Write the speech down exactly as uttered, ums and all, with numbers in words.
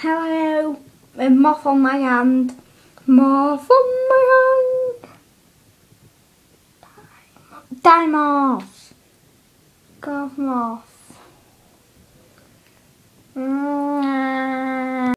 Hello, a moth on my hand. Moth on my hand. Die moth. Go off moth.